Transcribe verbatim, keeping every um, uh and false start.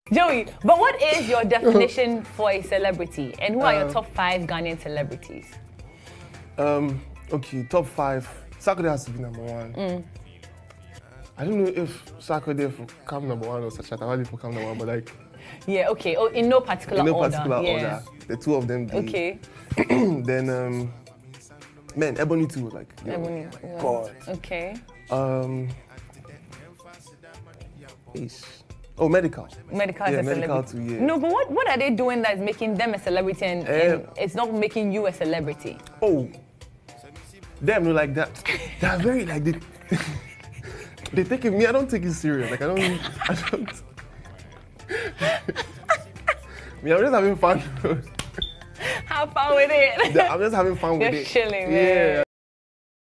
Joey, but what is your definition for a celebrity? And who are your Um, top five Ghanaian celebrities? Um, okay, top five. Sarkodie has to be number one. Mm. I don't know if Sarkodie for come number one or Shatawale for come number one, but like... Yeah, okay. Oh, in no particular in no order. particular yeah. order. The two of them, they, Okay. then, um, man, Ebony too, like, you know, Ebony, my yeah. God. Okay. Um, ish. Oh, Medical. Medical Yeah, is a Medical celebrity. too, yeah. No, but what, what are they doing that's making them a celebrity and, and it's not making you a celebrity? Oh, them, no, like that. They're very, like, they, they take it, me, I don't take it serious. Like, I don't, I don't. Me, I'm just having fun. Have fun with it. I'm just having fun with You're it. chilling, man. Yeah.